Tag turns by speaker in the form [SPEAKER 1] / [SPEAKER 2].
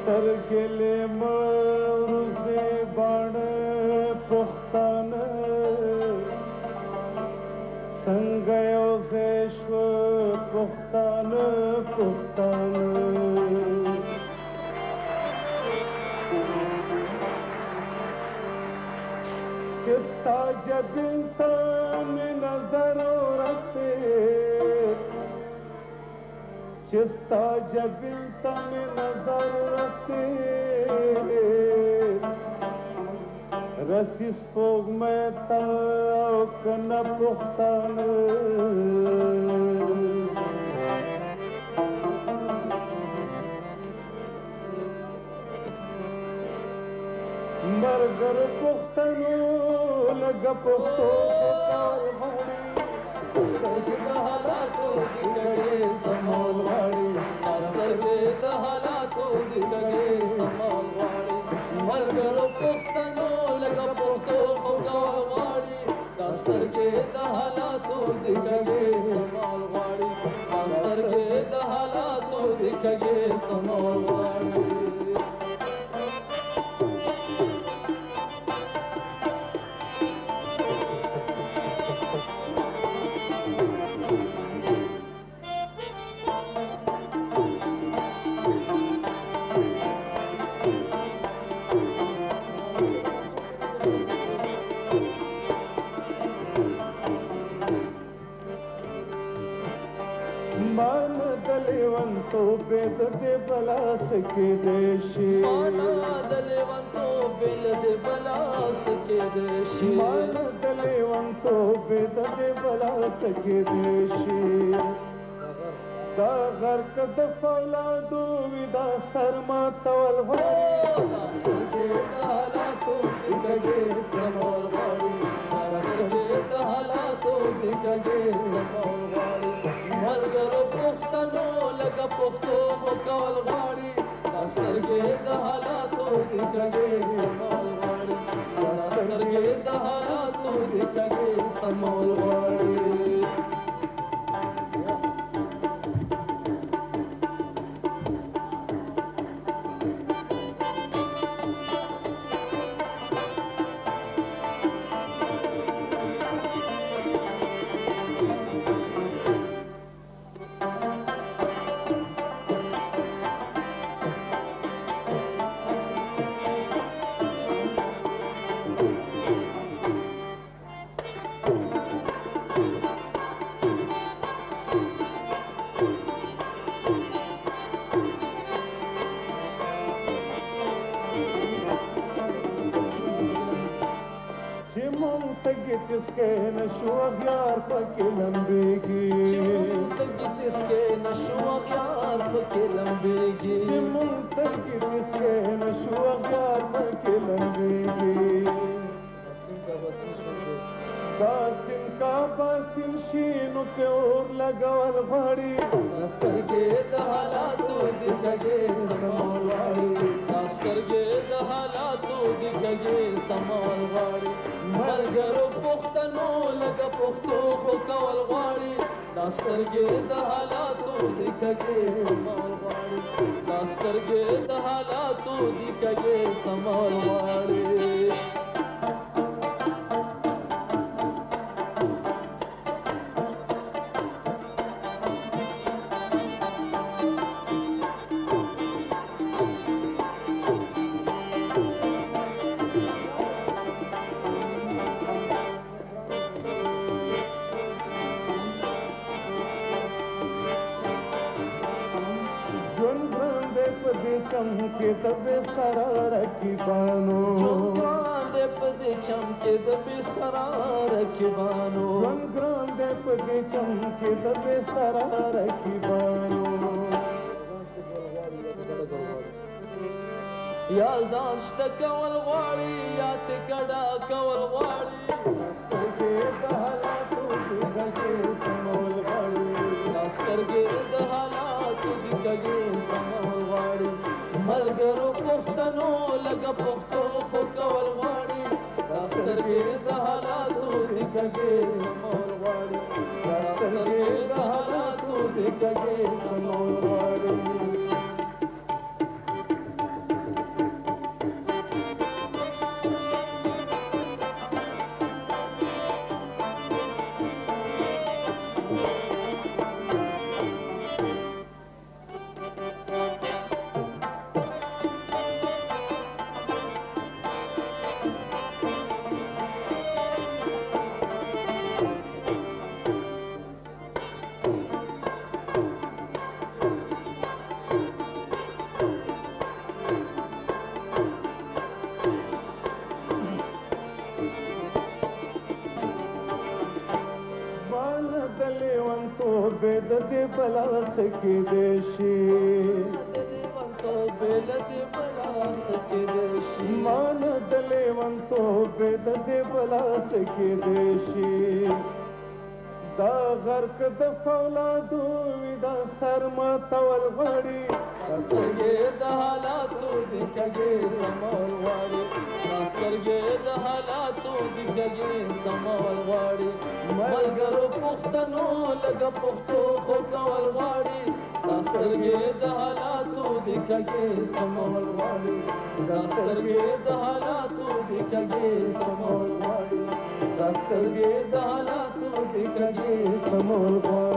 [SPEAKER 1] سترګلې مروزې باڼه پښتانه څنګه یو ځای شوه پښتانه پښتانه چې ستا جبین ته مې نظر ورسېد چې ستا جبین ته مې نظر ورسېد رسی سپوږمۍ ته او که نه پښتانه مرګر پښتنو لږه پښتو کول غواړي سترګې د حالاتو دي کړې سمول غواړي سترګې د حالاتو دي کړې سمول غواړي مرګر پښتنو لږه پښتو کول غواړي سترګې د حالاتو دي کړې سمول غواړي سترګې د حالاتو دي کړې سمول غواړي तो बेद दे बला सके देशी माना दलेवन तो बेद दे बला सके देशी माना दलेवन तो बेद दे बला सके देशी दा गर्क द फौलादो विदा शर्मा तवल भारी हाला तो दिखगे समोल भारी हाला तो दिखगे समोल भारी मरगरो पुख्तनो लगा पुख्तो कवल वाड़ी स्तरगे दहाला तो दिखगे समोल वाड़ी स्तरगे दहाला तो दिखगे समोल वाड़ी जिसके नशो अग्यार पके लंबेगी जिसके नशो अग्यार पके लंबेगी जिसके नशो अग्यार पके लंबेगी बासिन का बासिन शीनो पे और लगावल भाड़ी नस्तर के दहाला तो दिखगे समोल वाड़ी नस्तर के दहाला तो दिखगे समोल वाड़ी मरगरो पुख्तनो लगा पुख्तो कवल वाड़ी नस्तर के दहाला तो दिखगे समोल वाड़ी नस्तर के दहाला तो दिखगे समोल वाड़ी चमके दबे सरार की बानो ग्रांदे पदे चमके दबे सरार की बानो ग्रांदे पदे चमके दबे सरार की बानो या जानश्त कवल वाड़ी या तिकड़ा कवल वाड़ी के दहाला तो दिखगे समोल वाड़ी नस्तर के दहाला तो दिखगे समोल वाड़ी मलगरो पुख्तनो लगा पुख्तो कवल वाड़ी नस्तर के दहाला तो दिखगे समोल वाड़ी नस्तर के दहाला तो दिखगे समोल वाड़ी बेद दे बला सके देशी मान दलेवंतो बेद दे बला सके देशी دا غرق د فولادو وی دا سرما تول غړي سترګې د حالاتو د کګې سمول غړي سترګې د حالاتو د کګې سمول غړي ملګرو پښتنو لګ پښتو خو کول غړي سترګې د حالاتو د کګې سمول غړي سترګې د حالاتو د کګې سمول غړي سترګې د حالاتو د کګې سمول غړي